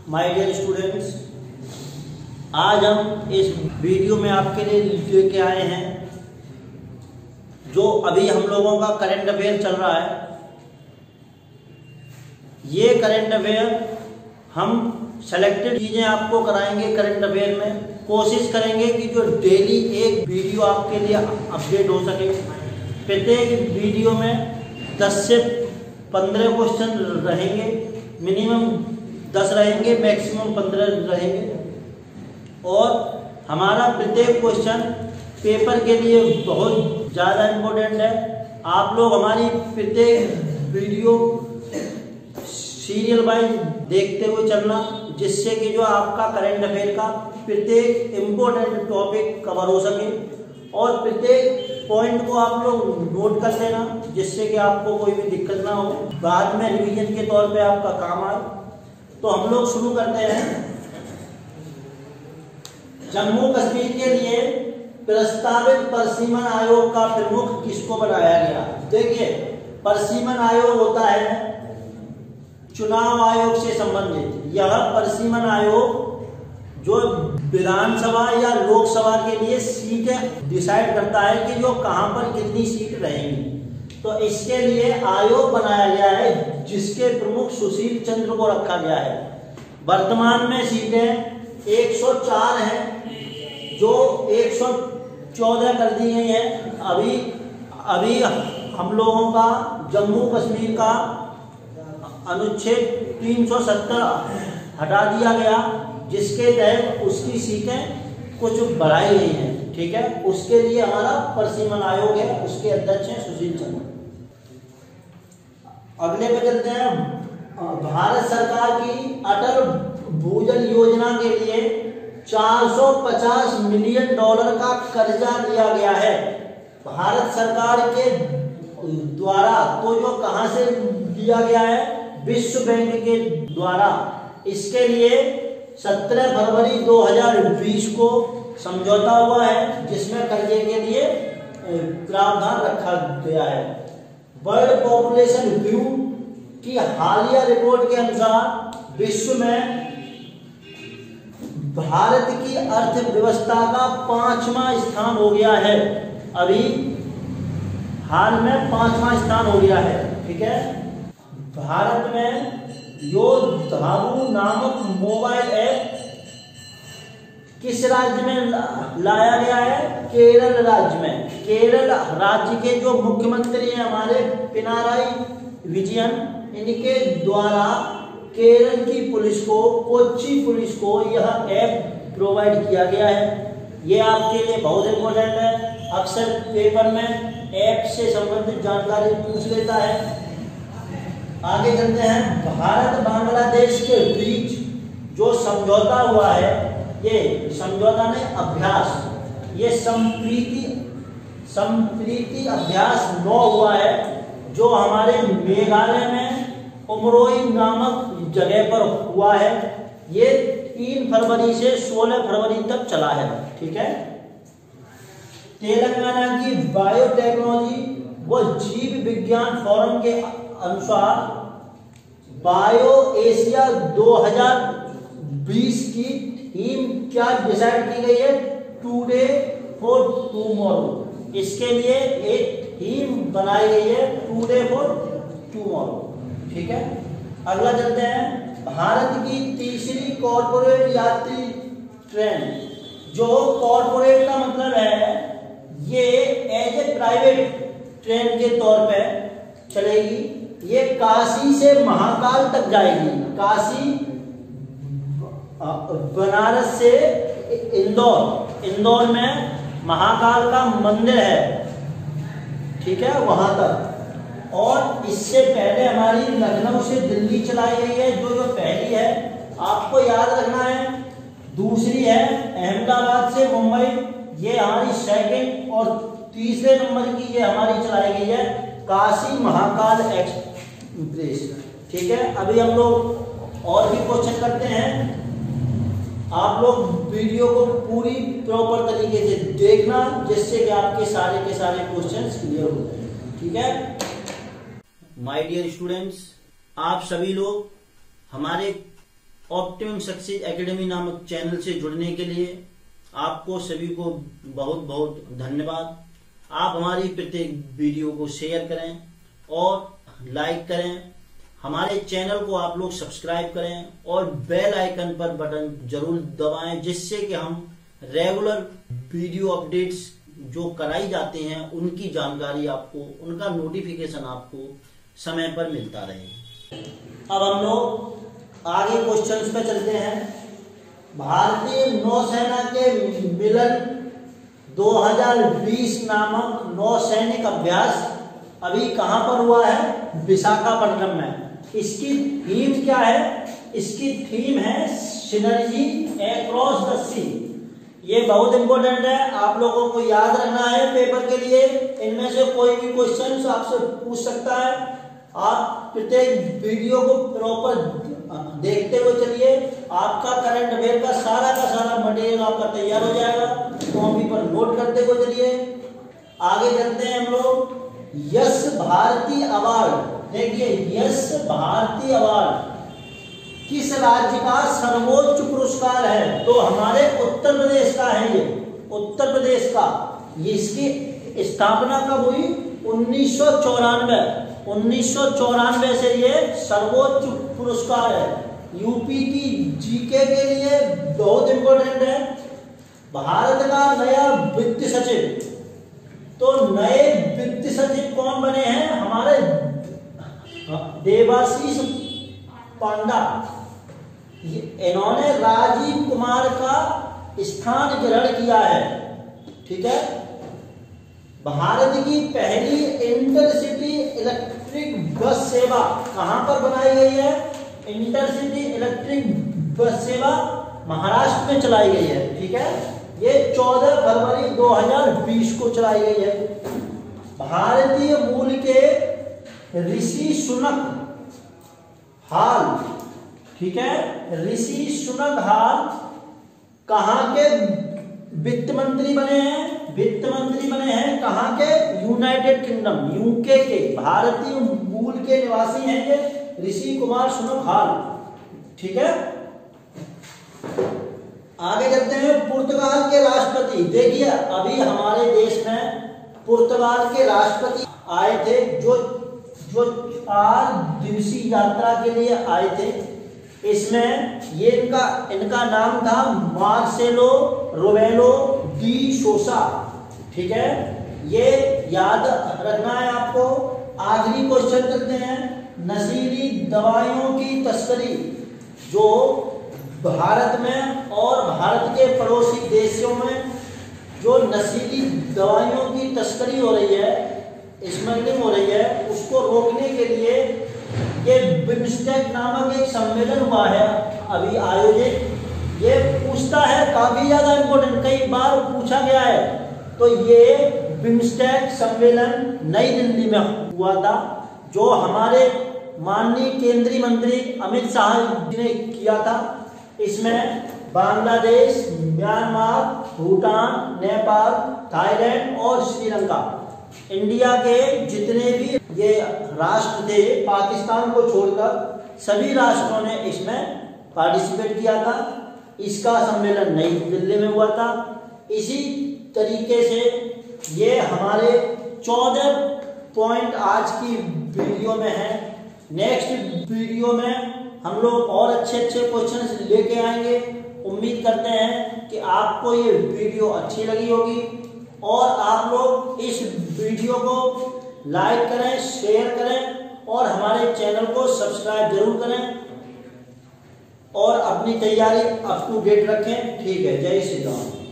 My dear students, आज हम इस वीडियो में आपके लिए लेके आए हैं जो अभी हम लोगों का करंट अफेयर चल रहा है। ये करंट अफेयर हम सेलेक्टेड चीज़ें आपको कराएंगे। करंट अफेयर में कोशिश करेंगे कि जो डेली एक वीडियो आपके लिए अपडेट हो सके। प्रत्येक वीडियो में 10 से 15 क्वेश्चन रहेंगे, मिनिमम 10 रहेंगे, मैक्सिमम 15 रहेंगे। और हमारा प्रत्येक क्वेश्चन पेपर के लिए बहुत ज़्यादा इम्पोर्टेंट है। आप लोग हमारी प्रत्येक वीडियो सीरियल वाइज देखते हुए चलना, जिससे कि जो आपका करंट अफेयर का प्रत्येक इम्पोर्टेंट टॉपिक कवर हो सके और प्रत्येक पॉइंट को आप लोग नोट कर लेना, जिससे कि आपको कोई भी दिक्कत ना हो, बाद में रिवीजन के तौर पे आपका काम आए। तो हम लोग शुरू करते हैं। जम्मू कश्मीर के लिए प्रस्तावित परिसीमन आयोग का प्रमुख किसको बनाया गया? देखिए, परिसीमन आयोग होता है चुनाव आयोग से संबंधित। यह परिसीमन आयोग जो विधानसभा या लोकसभा के लिए सीटें डिसाइड करता है कि जो कहां पर कितनी सीट रहेंगी। तो इसके लिए आयोग बनाया गया है, जिसके प्रमुख सुशील चंद्र को रखा गया है। वर्तमान में सीटें 104 हैं, जो 114 कर दी गई है। अभी हम लोगों का जम्मू कश्मीर का अनुच्छेद 370 हटा दिया गया, जिसके तहत उसकी सीटें कुछ बढ़ाई गई हैं। ठीक है, उसके लिए हमारा परिसीमन आयोग है, उसके अध्यक्ष हैं सुशील चंद्र। अगले पे चलते हैं। भारत सरकार की अटल भूजल योजना के लिए $450 मिलियन का कर्जा लिया गया है भारत सरकार के द्वारा। तो जो कहां से लिया गया है? विश्व बैंक के द्वारा। इसके लिए 17 फरवरी 2020 को समझौता हुआ है, जिसमें कर्जे के लिए प्रावधान रखा गया है। वर्ल्ड पॉपुलेशन व्यू की हालिया रिपोर्ट के अनुसार विश्व में भारत की अर्थव्यवस्था का 5वां स्थान हो गया है। अभी हाल में 5वां स्थान हो गया है। ठीक है, भारत में योद्धावु नामक मोबाइल ऐप किस राज्य में लाया गया है? केरल राज्य में। केरल राज्य के जो मुख्यमंत्री हैं हमारे पिनाराई विजयन, इनके द्वारा केरल की पुलिस को, कोच्चि पुलिस को यह ऐप प्रोवाइड किया गया है। ये आपके लिए बहुत इम्पोर्टेंट है। अक्सर पेपर में ऐप से संबंधित जानकारी पूछ लेता है। आगे चलते हैं। भारत बांग्लादेश के बीच जो समझौता हुआ है, ये समझौता नहीं, अभ्यास, ये संप्रीति अभ्यास 9 हुआ है, जो हमारे मेघालय में उमरोई नामक जगह पर हुआ है। ये 3 फरवरी से 16 फरवरी तक चला है। ठीक है, तेलंगाना की बायोटेक्नोलॉजी व जीव विज्ञान फोरम के अनुसार बायो एशिया 2020 की थीम क्या डिसाइड की गई है? Today for tomorrow. इसके लिए एक थीम बनाई गई है, टुडे फॉर टुमारो। ठीक है, अगला चलते हैं। भारत की तीसरी कॉर्पोरेट यात्री ट्रेन, जो कॉर्पोरेट का मतलब है ये एज ए प्राइवेट ट्रेन के तौर पे चलेगी। ये काशी से महाकाल तक जाएगी। काशी, बनारस से इंदौर में महाकाल का मंदिर है। ठीक है, वहां तक। और इससे पहले हमारी लखनऊ से दिल्ली चलाई गई है, जो पहली है, आपको याद रखना है। दूसरी है अहमदाबाद से मुंबई, ये हमारी सेकंड। और तीसरे नंबर की ये हमारी चलाई गई है काशी महाकाल एक्सप्रेस। ठीक है, अभी हम लोग और भी क्वेश्चन करते हैं। आप लोग वीडियो को पूरी प्रॉपर तरीके से देखना, जिससे कि आपके सारे के सारे क्वेश्चंस क्लियर हो जाए। ठीक है, माय डियर स्टूडेंट्स, आप सभी लोग हमारे ऑप्टिमम सक्सेस एकेडमी नामक चैनल से जुड़ने के लिए आपको सभी को बहुत बहुत धन्यवाद। आप हमारी प्रत्येक वीडियो को शेयर करें और लाइक करें। हमारे चैनल को आप लोग सब्सक्राइब करें और बेल आइकन पर बटन जरूर दबाएं, जिससे कि हम रेगुलर वीडियो अपडेट्स जो कराई जाती हैं उनकी जानकारी आपको, उनका नोटिफिकेशन आपको समय पर मिलता रहे। अब हम लोग आगे क्वेश्चंस पे चलते हैं। भारतीय नौसेना के मिलन 2020 नामक नौसैनिक अभ्यास अभी कहां पर हुआ है? विशाखापट्टनम में। इसकी थीम क्या है? इसकी थीम है सिनर्जी अक्रॉस द सी। ये बहुत इंपॉर्टेंट है, आप लोगों को याद रखना है पेपर के लिए। इनमें से कोई भी क्वेश्चन आपसे पूछ सकता है। आप प्रत्येक वीडियो को प्रॉपर देखते हुए चलिए, आपका करंट अफेयर का सारा मटेरियल आपका तैयार हो जाएगा। कॉपी पर नोट करते हुए चलिए। आगे चलते हैं हम लोग। यश भारती अवार्ड, देखिए यश भारती अवार्ड किस राज्य का सर्वोच्च पुरस्कार है? तो हमारे उत्तर प्रदेश का है। ये उत्तर प्रदेश का। इसकी स्थापना कब हुई? 1994 से ये सर्वोच्च पुरस्कार है। यूपी की जीके के लिए बहुत इंपॉर्टेंट है। भारत का नया वित्त सचिव, तो नए वित्त सचिव कौन बने हैं? हमारे देवाशीष पांडा। इन्होंने राजीव कुमार का स्थान ग्रहण किया है। ठीक है। भारत की पहली इंटरसिटी इलेक्ट्रिक बस सेवा कहां पर बनाई गई है? इंटरसिटी इलेक्ट्रिक बस सेवा महाराष्ट्र में चलाई गई है। ठीक है। ये 14 फरवरी 2020 को चलाई गई है। भारतीय मूल के ऋषि सुनक हाल, ठीक है, ऋषि सुनक हाल कहां के वित्त मंत्री बने हैं? वित्त मंत्री बने हैं कहां के? यूनाइटेड किंगडम, यूके के। भारतीय मूल के निवासी हैं ये ऋषि कुमार सुनक हाल। ठीक है। आगे चलते हैं। पुर्तगाल के राष्ट्रपति, देखिए अभी हमारे देश में पुर्तगाल के राष्ट्रपति आए थे, जो 4 दिवसीय यात्रा के लिए आए थे। इसमें ये इनका नाम था मार्सेलो रोबेलो डी सोसा। ठीक है, ये याद रखना है आपको। आखिरी क्वेश्चन करते हैं। नशीली दवाइयों की तस्करी जो भारत में और भारत के पड़ोसी देशों में जो नशीली दवाइयों की तस्करी हो रही है, स्मगलिंग हो रही है, उसको रोकने के लिए ये बिम्स्टेक नामक एक सम्मेलन हुआ है अभी आयोजित। ये पूछता है, काफी ज्यादा इंपॉर्टेंट, कई बार पूछा गया है। तो ये बिम्स्टेक सम्मेलन नई दिल्ली में हुआ था, जो हमारे माननीय केंद्रीय मंत्री अमित शाह जी ने किया था। इसमें बांग्लादेश, म्यांमार, भूटान, नेपाल, थाईलैंड और श्रीलंका, इंडिया के जितने भी ये राष्ट्र थे, पाकिस्तान को छोड़कर सभी राष्ट्रों ने इसमें पार्टिसिपेट किया था। इसका सम्मेलन नई दिल्ली में हुआ था। इसी तरीके से ये हमारे 14 पॉइंट आज की वीडियो में है। नेक्स्ट वीडियो में हम लोग और अच्छे क्वेश्चंस लेके आएंगे। उम्मीद करते हैं कि आपको ये वीडियो अच्छी लगी होगी और आप लोग इस वीडियो को लाइक करें, शेयर करें और हमारे चैनल को सब्सक्राइब जरूर करें और अपनी तैयारी अप टू डेट रखें। ठीक है, जय श्री राम।